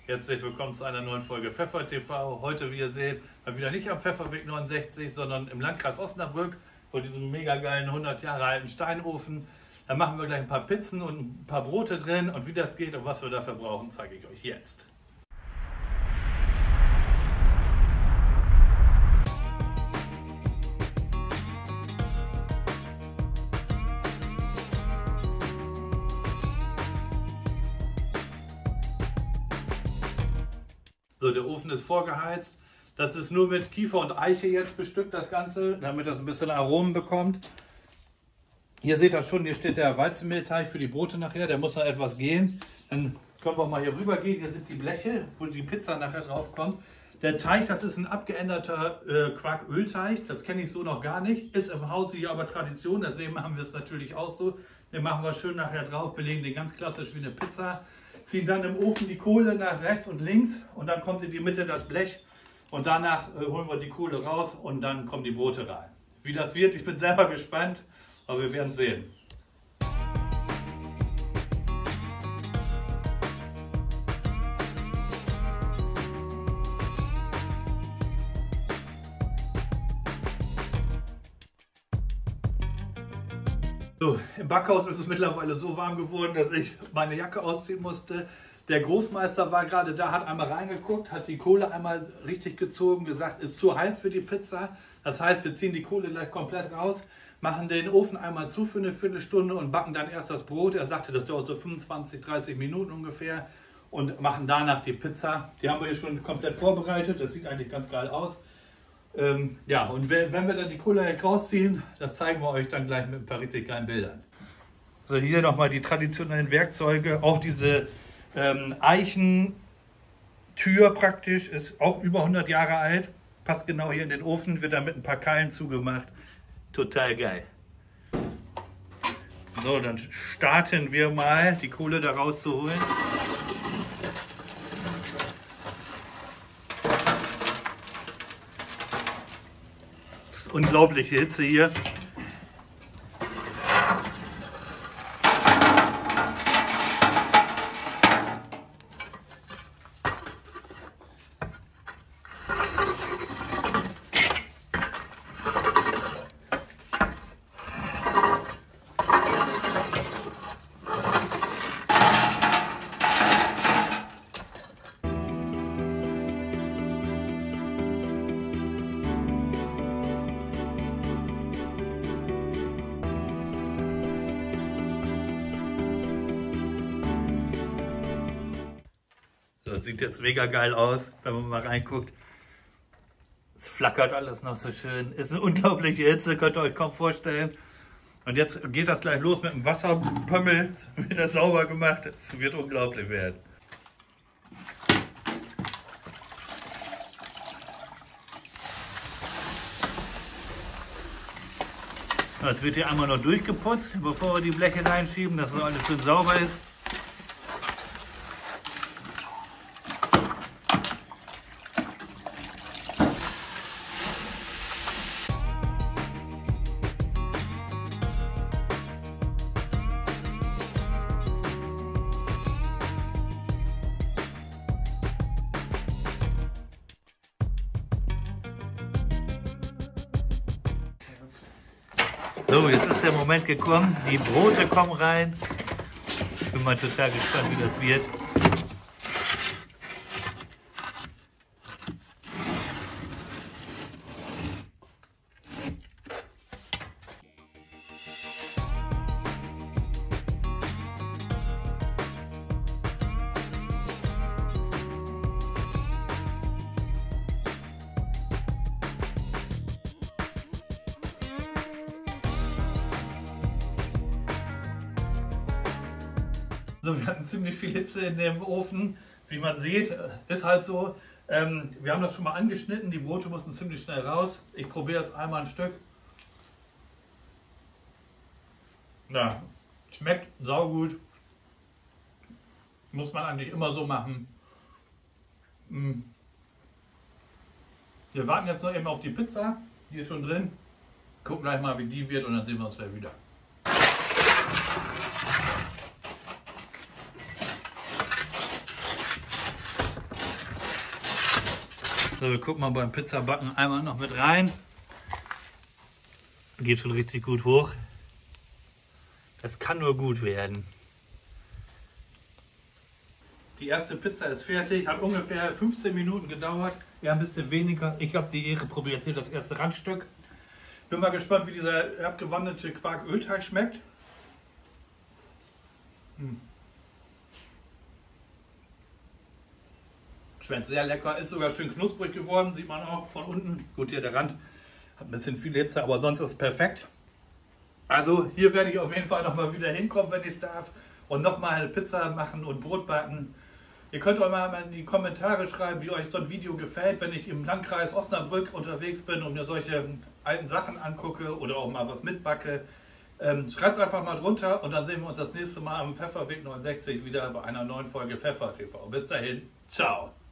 Herzlich willkommen zu einer neuen Folge Pfeffer TV. Heute, wie ihr seht, mal wieder nicht am Pfefferweg 69, sondern im Landkreis Osnabrück vor diesem mega geilen 100 Jahre alten Steinofen. Da machen wir gleich ein paar Pizzen und ein paar Brote drin und wie das geht und was wir dafür brauchen, zeige ich euch jetzt. So, der Ofen ist vorgeheizt. Das ist nur mit Kiefer und Eiche jetzt bestückt, das Ganze, damit das ein bisschen Aromen bekommt. Hier seht ihr schon, hier steht der Weizenmehlteig für die Brote nachher. Der muss noch etwas gehen. Dann können wir mal hier rüber gehen. Hier sind die Bleche, wo die Pizza nachher drauf kommt. Der Teig, das ist ein abgeänderter Quarkölteig. Das kenne ich so noch gar nicht. Ist im Hause hier aber Tradition, deswegen machen wir es natürlich auch so. Den machen wir schön nachher drauf, belegen den ganz klassisch wie eine Pizza. Ziehen dann im Ofen die Kohle nach rechts und links und dann kommt in die Mitte das Blech und danach holen wir die Kohle raus und dann kommen die Brote rein. Wie das wird, ich bin selber gespannt, aber wir werden sehen. So, im Backhaus ist es mittlerweile so warm geworden, dass ich meine Jacke ausziehen musste. Der Großmeister war gerade da, hat einmal reingeguckt, hat die Kohle einmal richtig gezogen, gesagt, ist zu heiß für die Pizza. Das heißt, wir ziehen die Kohle gleich komplett raus, machen den Ofen einmal zu für eine Viertelstunde und backen dann erst das Brot. Er sagte, das dauert so 25, 30 Minuten ungefähr und machen danach die Pizza. Die haben wir hier schon komplett vorbereitet, das sieht eigentlich ganz geil aus. Ja, und wenn wir dann die Kohle rausziehen, das zeigen wir euch dann gleich mit ein paar richtig geilen Bildern. So, hier nochmal die traditionellen Werkzeuge. Auch diese Eichentür praktisch ist auch über 100 Jahre alt. Passt genau hier in den Ofen, wird dann mit ein paar Keilen zugemacht. Total geil. So, dann starten wir mal, die Kohle da rauszuholen. Unglaubliche Hitze hier. Das sieht jetzt mega geil aus, wenn man mal reinguckt. Es flackert alles noch so schön. Ist eine unglaubliche Hitze, könnt ihr euch kaum vorstellen. Und jetzt geht das gleich los mit dem Wasserpömmel. Wird das sauber gemacht. Es wird unglaublich werden. Jetzt wird hier einmal noch durchgeputzt, bevor wir die Bleche reinschieben, dass das alles schön sauber ist. So, jetzt ist der Moment gekommen, die Brote kommen rein. Ich bin mal total gespannt, wie das wird. So, wir hatten ziemlich viel Hitze in dem Ofen, wie man sieht, ist halt so. Wir haben das schon mal angeschnitten, die Brote mussten ziemlich schnell raus. Ich probiere jetzt einmal ein Stück. Ja, schmeckt saugut. Muss man eigentlich immer so machen. Wir warten jetzt noch eben auf die Pizza, die ist schon drin. Gucken gleich mal, wie die wird und dann sehen wir uns gleich wieder. So, wir gucken mal beim Pizzabacken einmal noch mit rein. Geht schon richtig gut hoch. Das kann nur gut werden. Die erste Pizza ist fertig, hat ungefähr 15 Minuten gedauert. Ja, ein bisschen weniger. Ich habe die Ehre, probiert jetzt hier das erste Randstück. Bin mal gespannt, wie dieser abgewandelte Quark-Ölteig schmeckt. Schmeckt sehr lecker, ist sogar schön knusprig geworden, sieht man auch von unten. Gut, hier der Rand hat ein bisschen viel Hitze, aber sonst ist es perfekt. Also hier werde ich auf jeden Fall nochmal wieder hinkommen, wenn ich es darf. Und nochmal Pizza machen und Brot backen. Ihr könnt euch mal in die Kommentare schreiben, wie euch so ein Video gefällt, wenn ich im Landkreis Osnabrück unterwegs bin und mir solche alten Sachen angucke oder auch mal was mitbacke. Schreibt es einfach mal drunter und dann sehen wir uns das nächste Mal am Pfefferweg 69 wieder bei einer neuen Folge Pfeffer TV. Bis dahin, ciao!